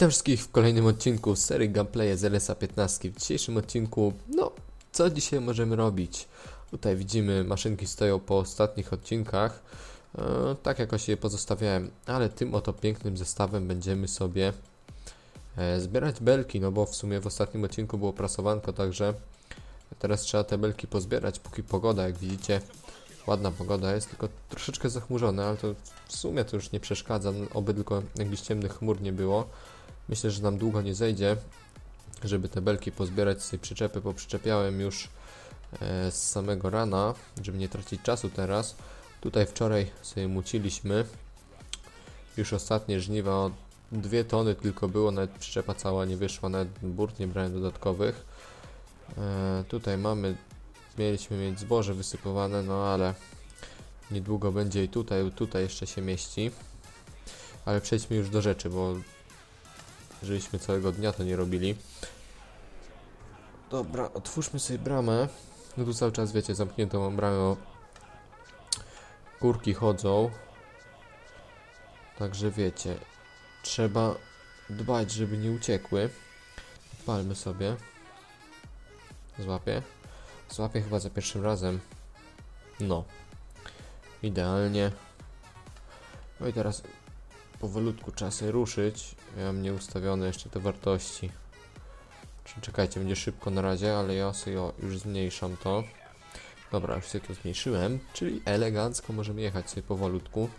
Witam wszystkich w kolejnym odcinku z serii gameplay z LSA 15. W dzisiejszym odcinku, co dzisiaj możemy robić? Tutaj widzimy, maszynki stoją po ostatnich odcinkach, tak jakoś je pozostawiałem, ale tym oto pięknym zestawem będziemy sobie zbierać belki, no bo w sumie w ostatnim odcinku było prasowanko, także teraz trzeba te belki pozbierać, póki pogoda, jak widzicie, ładna pogoda jest, tylko troszeczkę zachmurzone, ale to w sumie to już nie przeszkadza, oby tylko jakichś ciemnych chmur nie było. Myślę, że nam długo nie zejdzie, żeby te belki pozbierać z tej przyczepy, bo przyczepiałem już z samego rana, żeby nie tracić czasu teraz. Tutaj wczoraj sobie muciliśmy, już ostatnie żniwa, o 2 tony tylko było, nawet przyczepa cała nie wyszła, nawet burt nie brałem dodatkowych. Tutaj mieliśmy mieć zboże wysypowane, no ale niedługo będzie i tutaj jeszcze się mieści. Ale przejdźmy już do rzeczy, bo żebyśmy całego dnia to nie robili. Dobra, otwórzmy sobie bramę. No tu cały czas, wiecie, zamkniętą mam bramę, kurki chodzą. Także wiecie, trzeba dbać, żeby nie uciekły. Palmy sobie. Złapię chyba za pierwszym razem. No. Idealnie. No i teraz powolutku trzeba sobie ruszyć. Ja mam nieustawione jeszcze te wartości. Czekajcie, będzie szybko na razie, ale ja sobie już zmniejszam to. Dobra, już sobie to zmniejszyłem, czyli elegancko możemy jechać sobie powolutku.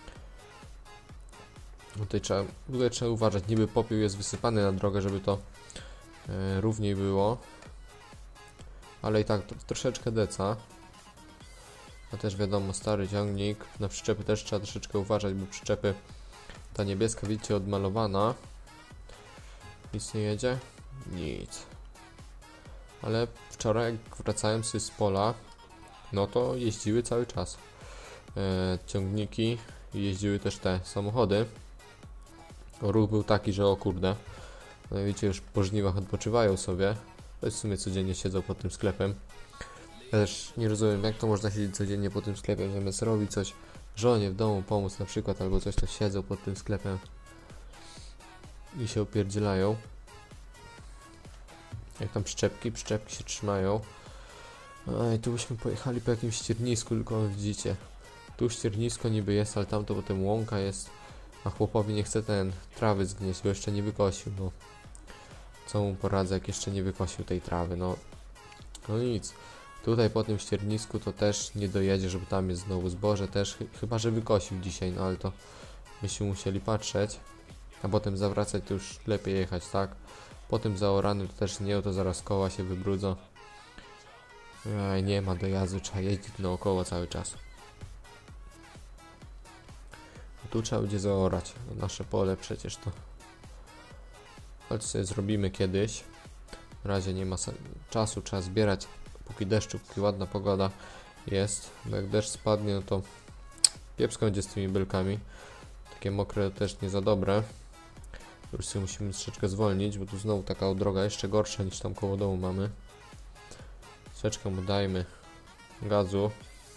Tutaj trzeba uważać, niby popiół jest wysypany na drogę, żeby to równiej było. Ale i tak troszeczkę deca. A też wiadomo, stary ciągnik. Na przyczepy też trzeba troszeczkę uważać, bo przyczepy, ta niebieska, widzicie, odmalowana. Nic nie jedzie? Nic. Ale wczoraj, jak wracałem sobie z pola, no to jeździły cały czas ciągniki i jeździły też te samochody. Ruch był taki, że o kurde. No widzicie, już po żniwach odpoczywają sobie. To jest w sumie codziennie siedzą pod tym sklepem. Ja też nie rozumiem, jak to można siedzieć codziennie pod tym sklepem, zamiast robić coś żonie w domu, pomóc na przykład, albo coś, to siedzą pod tym sklepem i się opierdzielają. Jak tam przyczepki się trzymają. I tu byśmy pojechali po jakimś ściernisku, tylko widzicie, tu ściernisko niby jest, ale tam to potem łąka jest, a chłopowi nie chce ten trawy zgnieść, bo jeszcze nie wykosił, no. Co mu poradzę, jak jeszcze nie wykosił tej trawy, no nic. Tutaj po tym ściernisku to też nie dojedzie, żeby tam jest znowu zboże też, chyba że wykosił dzisiaj, no ale to byśmy musieli patrzeć, a potem zawracać to już lepiej jechać, tak? Po tym zaorany to też nie, to zaraz koła się wybrudzą. Nie ma dojazdu, trzeba jeździć naokoło cały czas. Tu trzeba będzie zaorać, nasze pole przecież to. Choć sobie zrobimy kiedyś. Na razie nie ma czasu, trzeba zbierać póki deszczu, póki ładna pogoda jest. Bo jak deszcz spadnie, no to kiepsko będzie z tymi belkami. Takie mokre też nie za dobre. Już sobie musimy troszeczkę zwolnić, bo tu znowu taka droga jeszcze gorsza niż tam koło domu mamy. Troszeczkę mu dajmy gazu.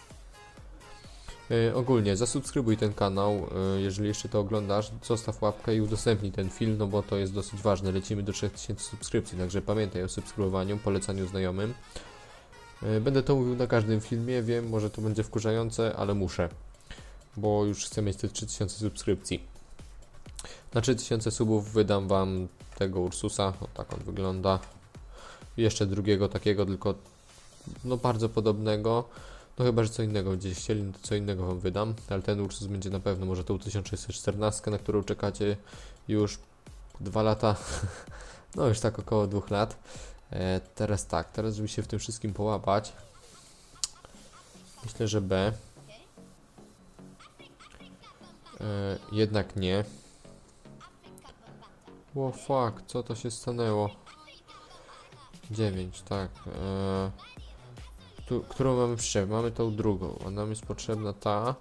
Ogólnie zasubskrybuj ten kanał, jeżeli jeszcze to oglądasz, zostaw łapkę i udostępnij ten film, no bo to jest dosyć ważne, lecimy do 3000 subskrypcji, także pamiętaj o subskrybowaniu, polecaniu znajomym. Będę to mówił na każdym filmie, wiem, może to będzie wkurzające, ale muszę, bo już chcę mieć te 3000 subskrypcji. Na 3000 subów wydam wam tego Ursusa, o tak on wygląda. I jeszcze drugiego takiego, tylko no bardzo podobnego. No chyba, że co innego będziecie chcieli, no to co innego wam wydam, ale ten Ursus będzie na pewno, może tą 1614, na którą czekacie już 2 lata, no już tak około 2 lat. Teraz żeby się w tym wszystkim połapać, myślę, że B. Jednak nie. Wow, fuck, co to się stanęło? 9, tak. Którą mamy przyczepę? Mamy tą drugą, a nam jest potrzebna ta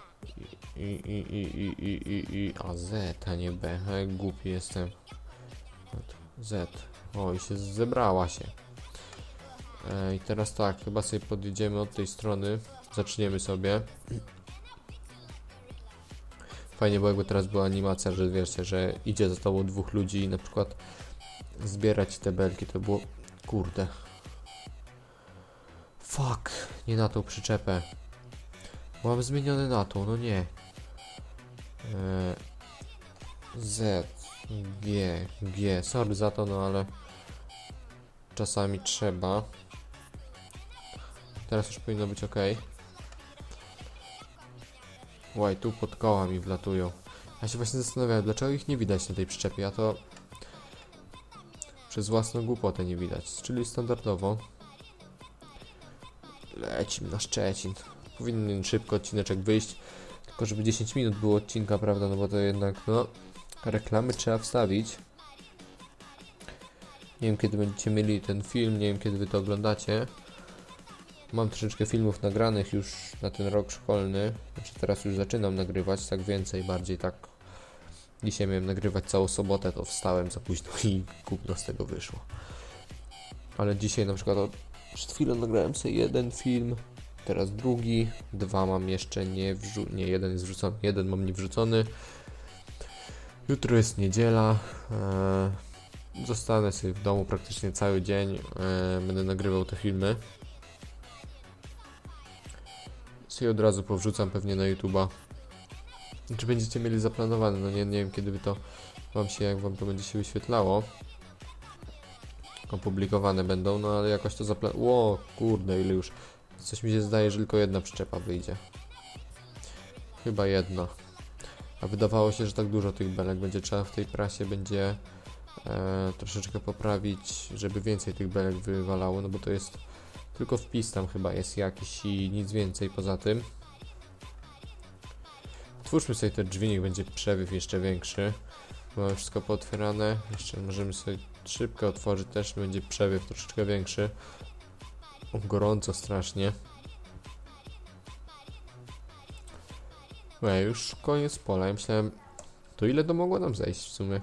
a Z, a nie B, a jak głupi jestem. Z, i się zebrała się. I teraz tak, chyba sobie podjedziemy od tej strony, zaczniemy sobie. Fajnie, bo jakby teraz była animacja, że wiecie, że idzie za tobą dwóch ludzi i na przykład zbierać te belki, to było... Kurde. Fuck, nie na tą przyczepę. Mam zmieniony na tą, no nie. Z, G. Sorry za to, no ale czasami trzeba. Teraz już powinno być ok. Łaj, tu pod koła mi wlatują. Ja się właśnie zastanawiałem, dlaczego ich nie widać na tej przyczepie. Ja to przez własną głupotę nie widać. Czyli standardowo lecimy na Szczecin. Powinien szybko odcineczek wyjść. Tylko żeby 10 minut było odcinka, prawda? No bo to jednak, no, reklamy trzeba wstawić. Nie wiem, kiedy będziecie mieli ten film, nie wiem, kiedy wy to oglądacie. Mam troszeczkę filmów nagranych już na ten rok szkolny. Znaczy teraz już zaczynam nagrywać, tak więcej, bardziej tak. Dzisiaj miałem nagrywać całą sobotę, to wstałem za późno i gówno z tego wyszło. Ale dzisiaj na przykład przed chwilą nagrałem sobie jeden film, teraz drugi, dwa mam jeszcze nie, jeden jest wrzucony, jeden mam nie wrzucony. Jutro jest niedziela. Zostanę sobie w domu praktycznie cały dzień. Będę nagrywał te filmy. Sobie od razu powrzucam pewnie na YouTube'a. Czy będziecie mieli zaplanowane? No nie wiem, kiedy by to jak wam to będzie się wyświetlało. Opublikowane będą, no ale jakoś to Ło, kurde, ile już. Coś mi się zdaje, że tylko jedna przyczepa wyjdzie. Chyba jedna. A wydawało się, że tak dużo tych belek będzie trzeba w tej prasie, będzie troszeczkę poprawić, żeby więcej tych belek wywalało, no bo to jest tylko wpis tam chyba jest jakiś i nic więcej poza tym. Otwórzmy sobie te drzwi, niech będzie przewiew jeszcze większy. Mamy wszystko pootwierane. Jeszcze możemy sobie szybko otworzyć, też będzie przewiew troszeczkę większy. Gorąco strasznie. Już koniec pola. Ja myślałem, to ile to mogło nam zejść w sumie?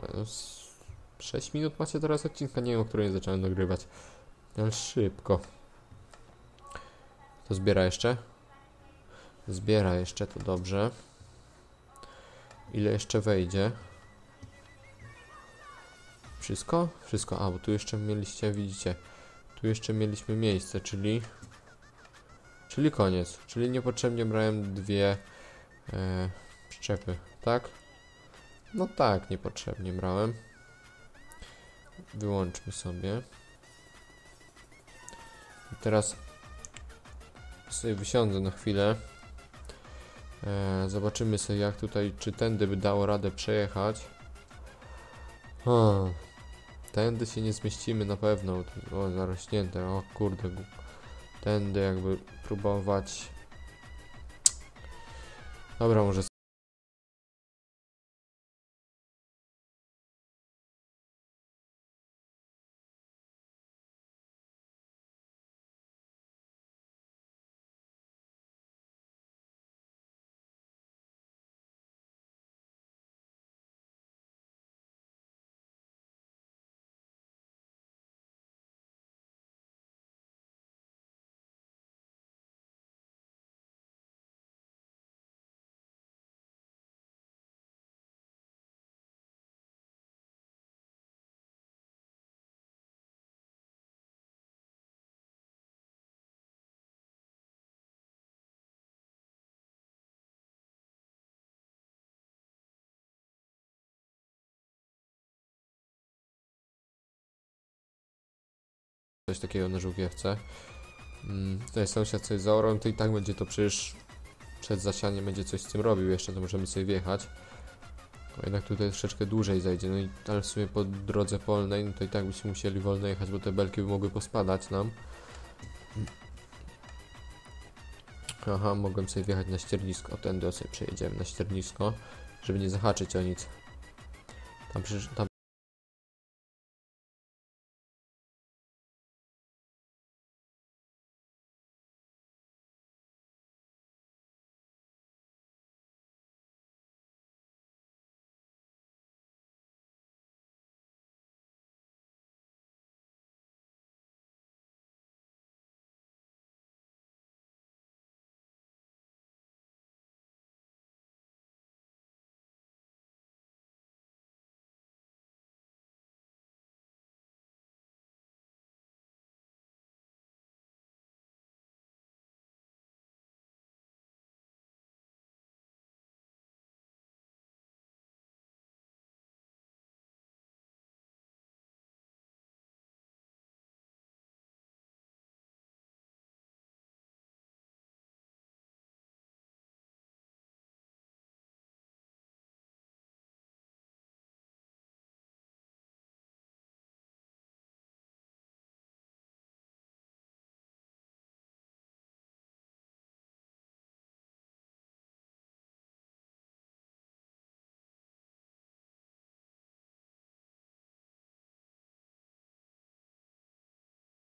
6 minut macie teraz odcinka, nie wiem, o której zacząłem nagrywać. Ale szybko. To zbiera jeszcze? Zbiera jeszcze, to dobrze. Ile jeszcze wejdzie? Wszystko? Wszystko. A, bo tu jeszcze mieliście, widzicie, tu jeszcze mieliśmy miejsce, czyli koniec. Czyli niepotrzebnie brałem dwie przyczepy, tak? No tak, niepotrzebnie brałem. Wyłączmy sobie. I teraz sobie wysiądę na chwilę. Zobaczymy sobie, jak tutaj, czy tędy by dało radę przejechać. Tędy się nie zmieścimy na pewno. O, zarośnięte, o kurde. Tędy jakby próbować. Dobra, może coś takiego na żółkiewce. Tutaj sąsiad coś zaorał, to i tak będzie to przecież przed zasianiem będzie coś z tym robił jeszcze, to możemy sobie wjechać. Bo jednak tutaj troszeczkę dłużej zajdzie, no i ale w sumie po drodze polnej, no to i tak byśmy musieli wolno jechać, bo te belki by mogły pospadać nam. Aha, mogłem sobie wjechać na ściernisko, tędy sobie przejedziemy na ściernisko, żeby nie zahaczyć o nic. Tam przecież, tam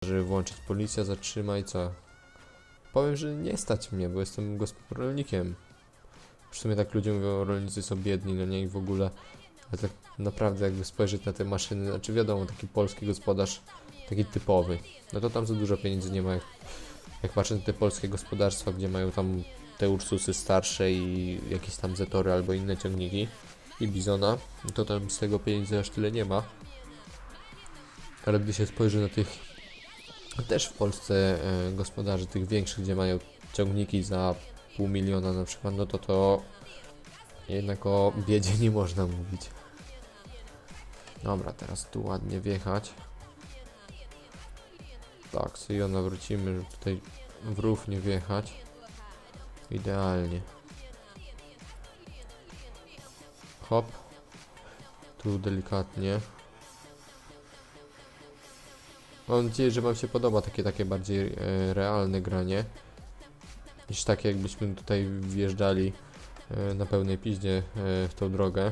każe włączyć policja, zatrzymaj, co? Powiem, że nie stać mnie, bo jestem rolnikiem. W sumie tak ludzie mówią, rolnicy są biedni, no nie i w ogóle. Ale tak naprawdę jakby spojrzeć na te maszyny, znaczy wiadomo, taki polski gospodarz, taki typowy, no to tam za dużo pieniędzy nie ma, jak patrzę na te polskie gospodarstwa, gdzie mają tam te Ursusy starsze i jakieś tam Zetory albo inne ciągniki i Bizona, to tam z tego pieniędzy aż tyle nie ma. Ale gdy się spojrzy na tych też w Polsce gospodarzy tych większych, gdzie mają ciągniki za $500 000 na przykład, no to jednak o biedzie nie można mówić. Dobra, teraz tu ładnie wjechać. Tak, sobie nawrócimy, żeby tutaj w rów nie wjechać. Idealnie. Hop. Tu delikatnie. Mam nadzieję, że wam się podoba takie bardziej realne granie. Niż takie jakbyśmy tutaj wjeżdżali na pełnej piździe w tą drogę.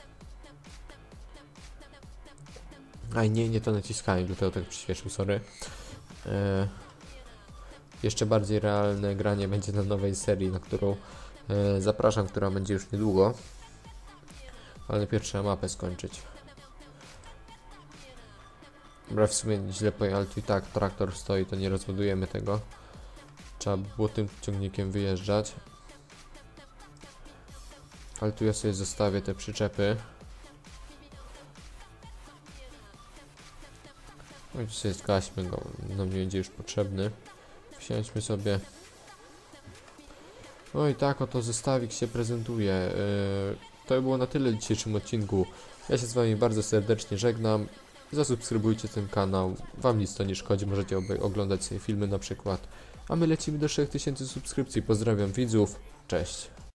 Aj, nie to naciskałem, dlatego tak przyspieszył, sorry. Jeszcze bardziej realne granie będzie na nowej serii, na którą zapraszam, która będzie już niedługo. Ale najpierw trzeba mapę skończyć. Dobra, w sumie źle pojechał, ale tu i tak traktor stoi, to nie rozładujemy tego. Trzeba było tym ciągnikiem wyjeżdżać. Ale tu ja sobie zostawię te przyczepy. No i tu sobie zgaśmy go, nam nie będzie już potrzebny. Wsiądźmy sobie. No i tak oto zestawik się prezentuje. To by było na tyle w dzisiejszym odcinku. Ja się z wami bardzo serdecznie żegnam. Zasubskrybujcie ten kanał. Wam nic to nie szkodzi, możecie oglądać sobie filmy na przykład. A my lecimy do 3000 subskrypcji. Pozdrawiam widzów. Cześć.